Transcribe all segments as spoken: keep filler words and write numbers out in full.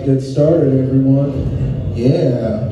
get started, everyone. Yeah.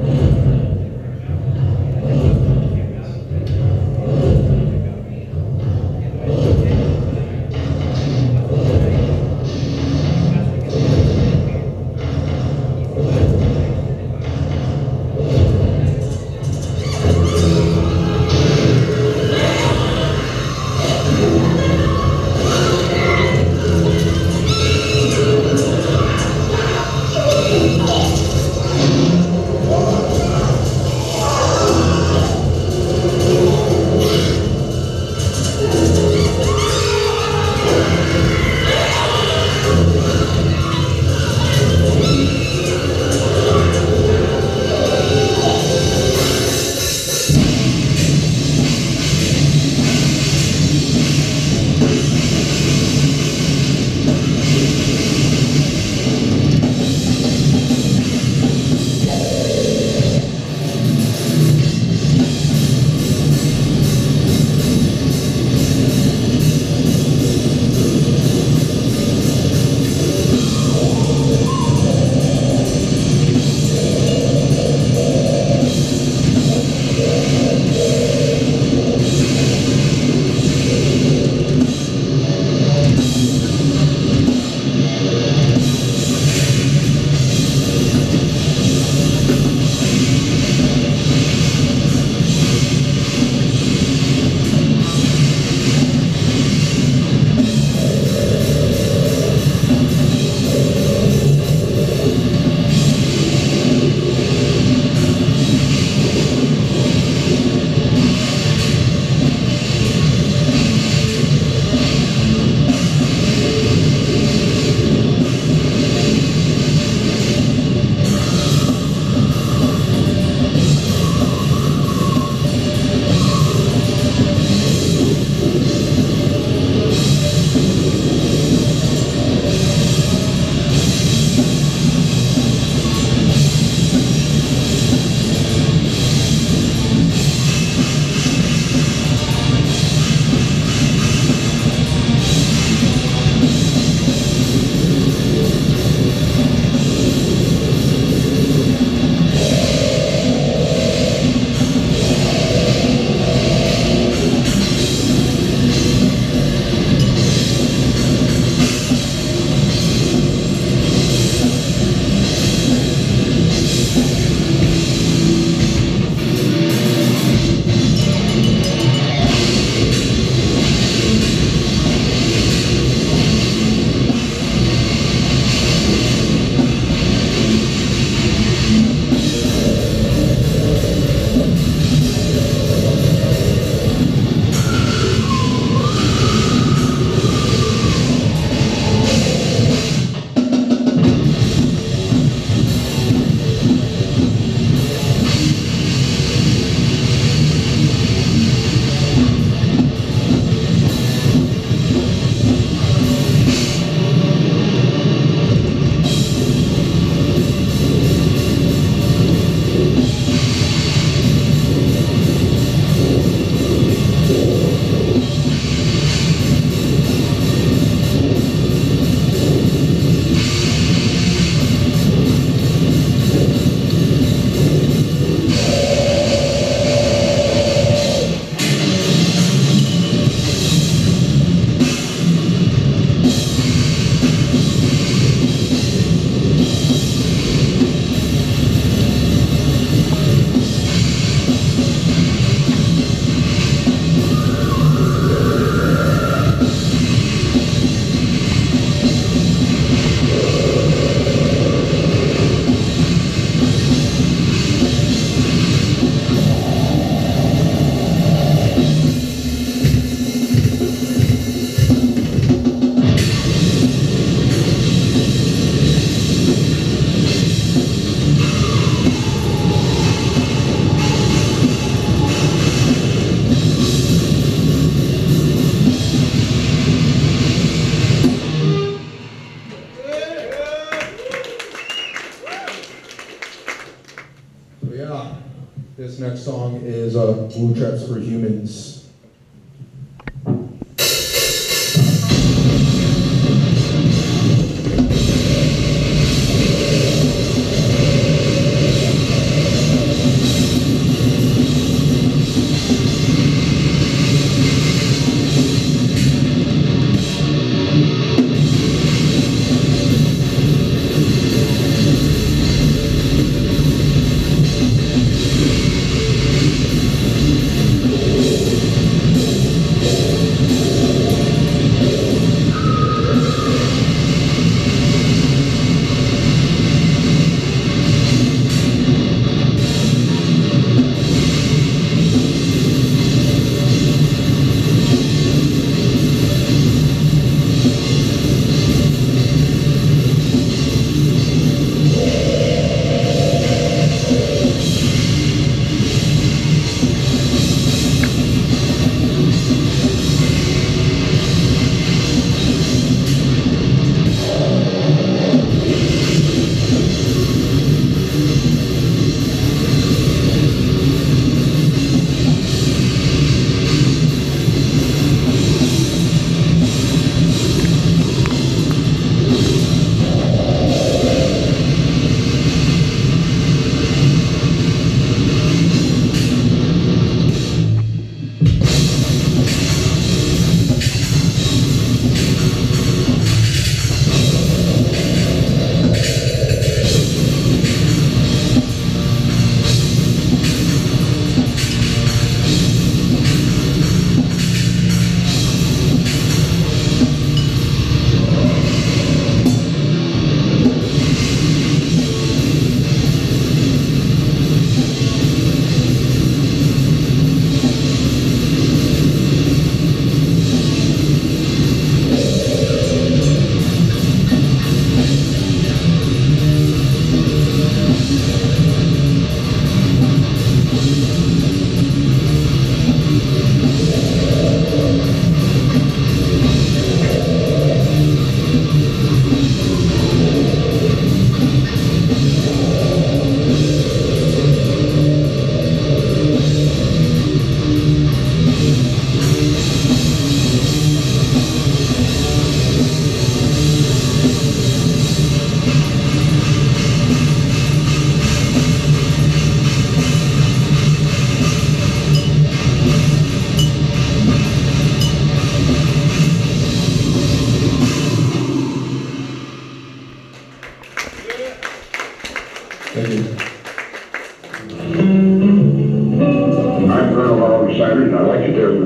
This next song is uh, Blue Traps for Humans. We'll be right back.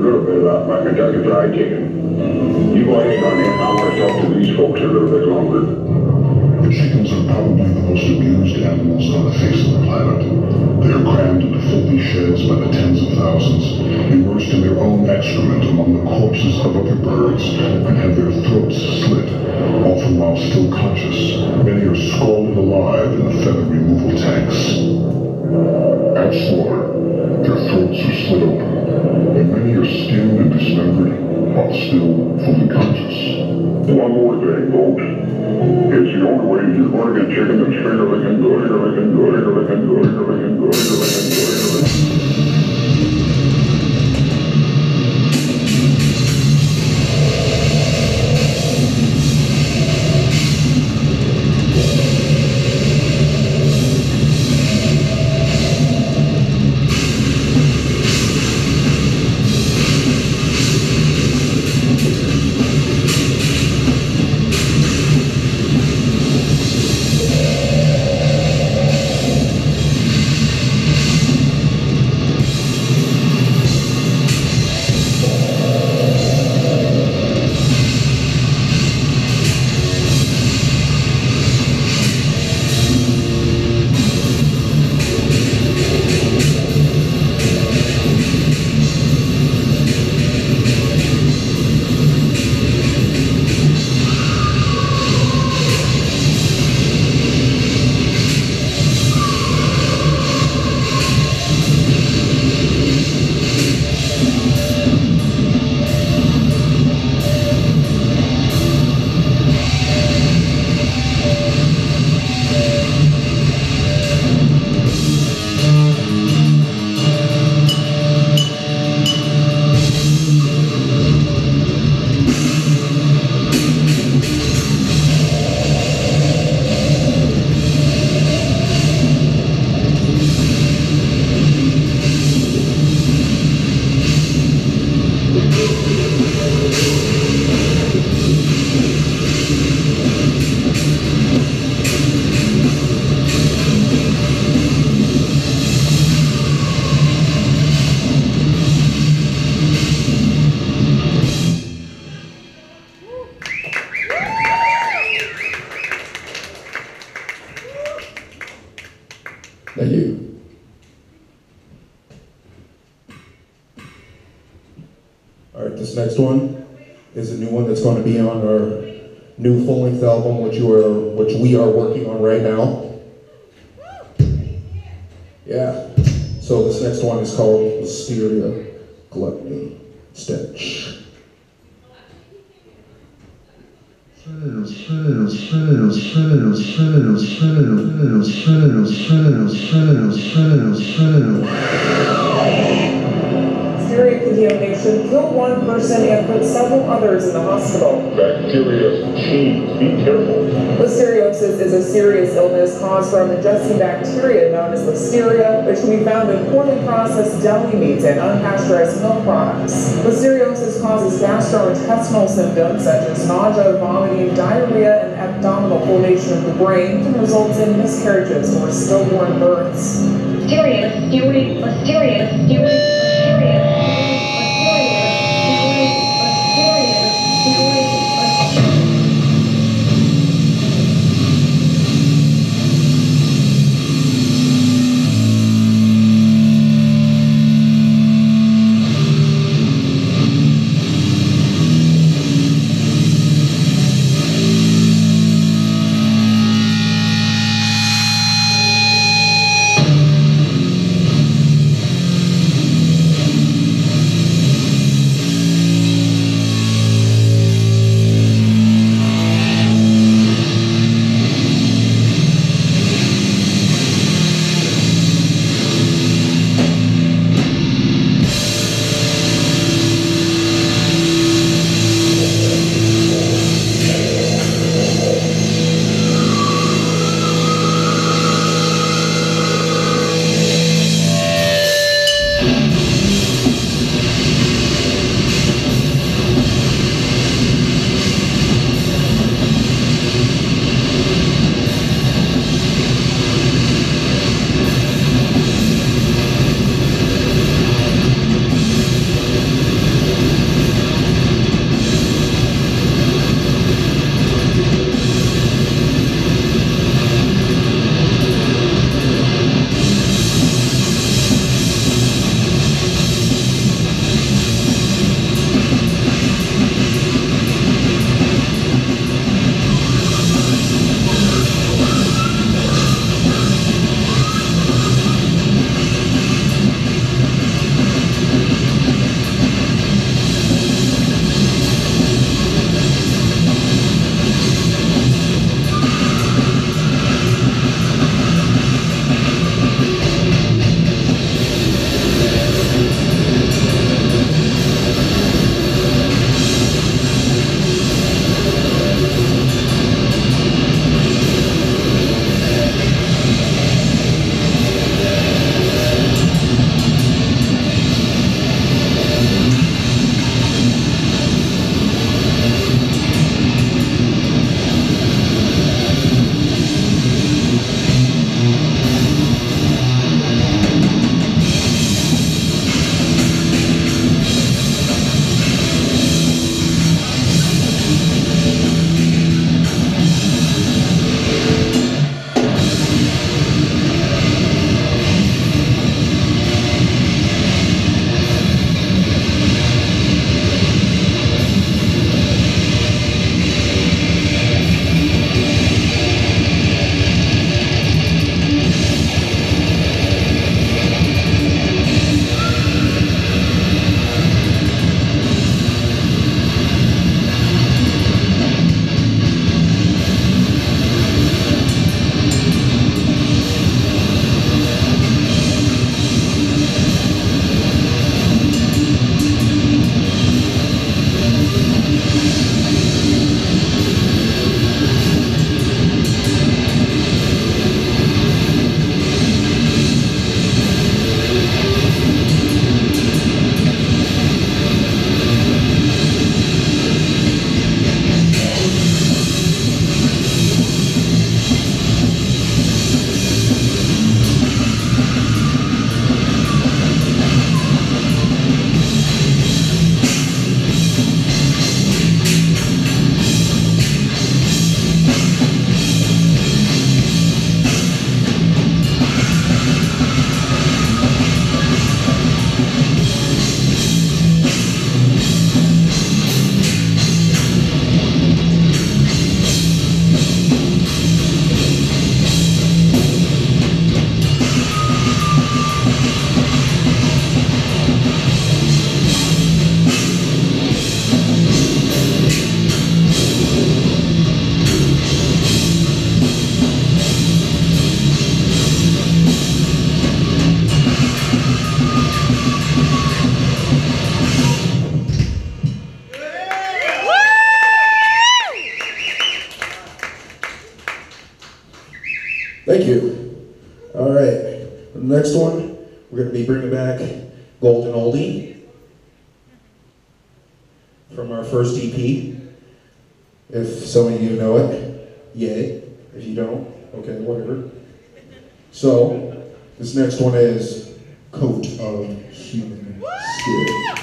little bit about my Kentucky Fried Chicken. You go ahead on in. I want to talk to these folks a little bit longer. The chickens are probably the most abused animals on the face of the planet. They are crammed into filthy sheds by the tens of thousands, immersed in their own excrement among the corpses of other birds, and have their throats slit, often while still conscious. Many are scalded alive in the feather removal tanks. At slaughter, their throats are slit open, and many are skinned and dismembered while still fully conscious. One more thing, folks. It's the only way you're going to get chicken that's finger-licking, finger-licking, finger-licking, finger-licking, finger-licking, finger-licking. Thank you. All right, this next one is a new one that's going to be on our new full-length album, which you are, which we are working on right now. Yeah. So this next one is called Listeria Gluttony Stench. Listeria contamination killed one person and put several others in the hospital. Bacteria, geez, be careful. Listeriosis is a serious illness caused from ingesting bacteria known as Listeria, which can be found in poorly processed deli meats and unpasteurized milk products. Listeriosis causes gastrointestinal symptoms such as nausea, vomiting, diarrhea, and abdominal formation of the brain, and results in miscarriages or stillborn births. Listeria, Listeria, Listeria, Listeria, Listeria. Thank you. All right, the next one, we're going to be bringing back Golden Oldie from our first E P. If some of you know it, yay. If you don't, okay, whatever. So, this next one is Coat of Human Skin.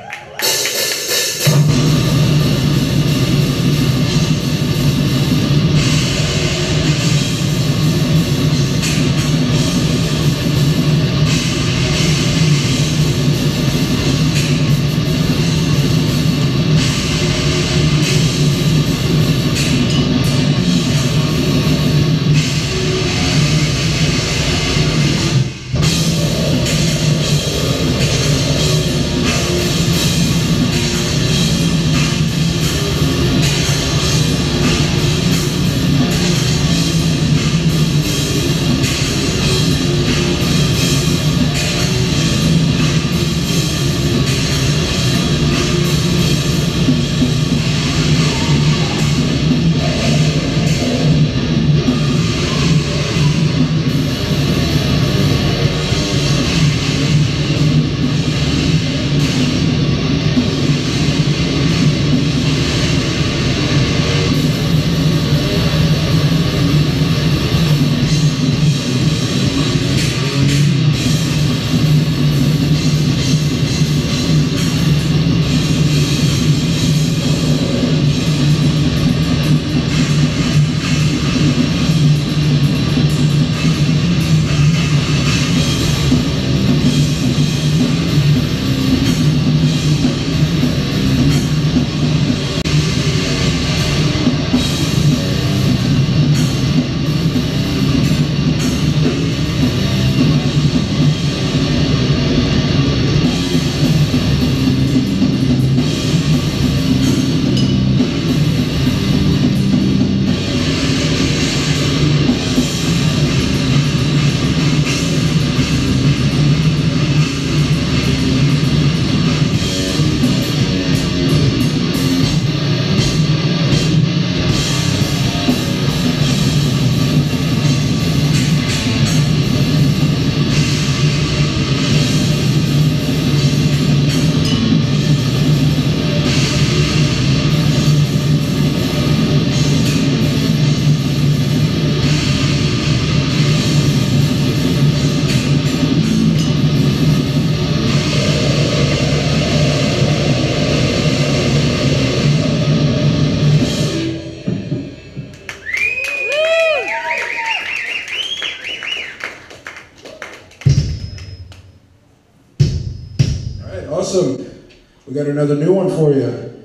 Awesome. We got another new one for you.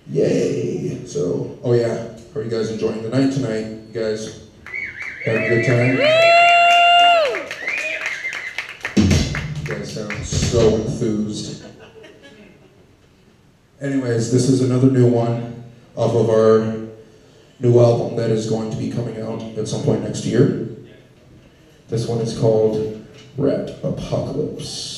Yay. So, oh yeah. How are you guys enjoying the night tonight? You guys having a good time? You guys sound so enthused. Anyways, this is another new one off of our new album that is going to be coming out at some point next year. This one is called Rat Apocalypse.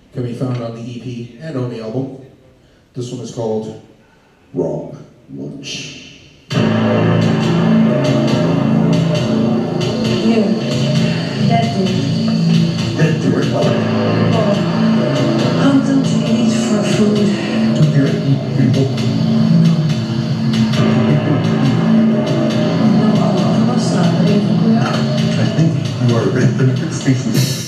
can be found on the E P and on the album. This one is called Wrong Lunch. You, that dude. That dude. Oh, how don't you eat for food? Do you eat people? No, of course not. What do you think we are? I think you are a very different species.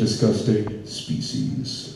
disgusting species.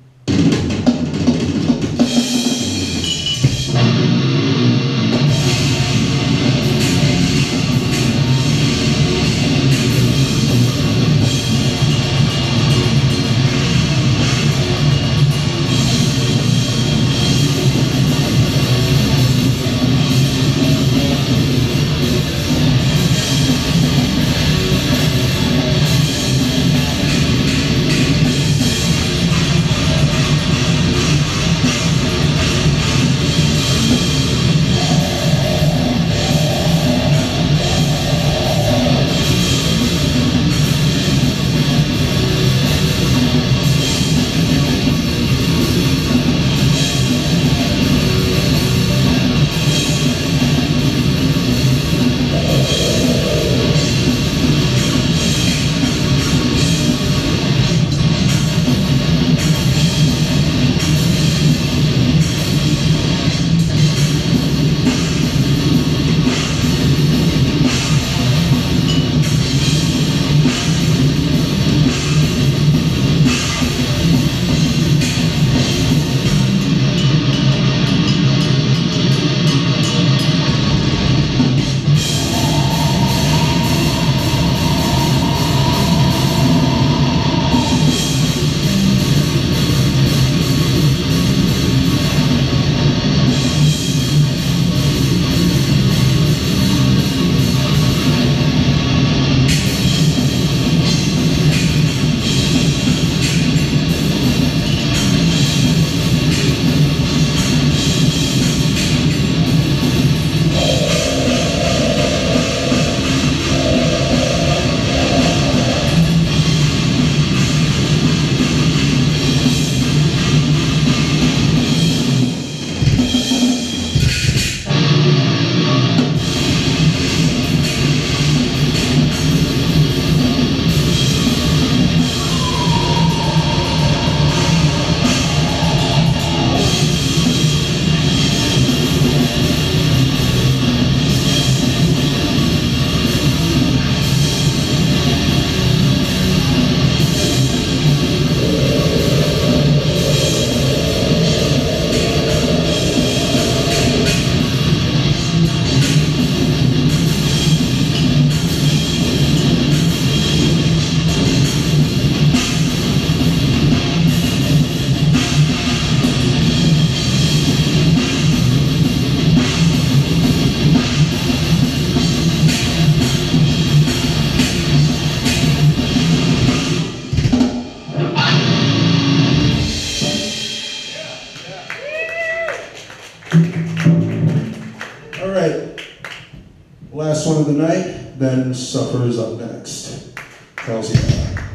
Last one of the night, then Suffer's up next. Tells you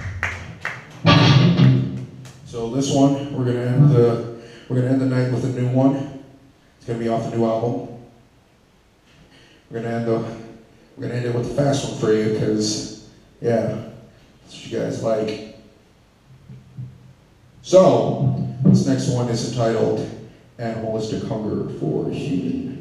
that. So this one, we're gonna end the we're gonna end the night with a new one. It's gonna be off the new album. We're gonna end the we're gonna end it with a fast one for you, because yeah, that's what you guys like. So this next one is entitled Animalistic Hunger for Human.